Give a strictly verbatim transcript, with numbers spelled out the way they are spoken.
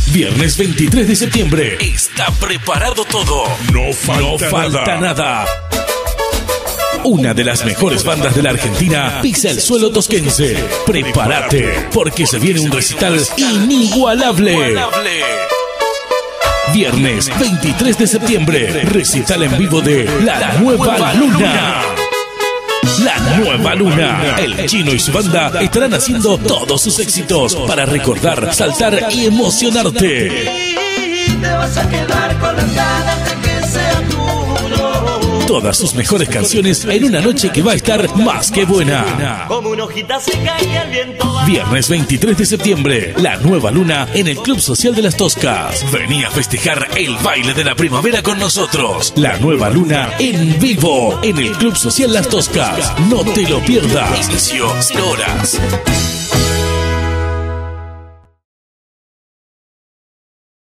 Viernes veintitrés de septiembre. Está preparado todo. No falta, no falta nada. nada. Una de las mejores bandas de la Argentina pisa el suelo tosquense. Prepárate, porque se viene un recital inigualable. Viernes veintitrés de septiembre, recital en vivo de La Nueva Luna. La Nueva Luna. El Chino y su banda estarán haciendo todos sus éxitos para recordar, saltar y emocionarte. Te vas a quedar con las ganas de que sea tuyo. Todas sus mejores canciones en una noche que va a estar más que buena. Como una hojita seca y el viento va. Viernes veintitrés de septiembre, La Nueva Luna en el Club Social de Las Toscas. Vení a festejar el baile de la primavera con nosotros. La Nueva Luna en vivo en el Club Social Las Toscas. No te lo pierdas. Inicio cero horas.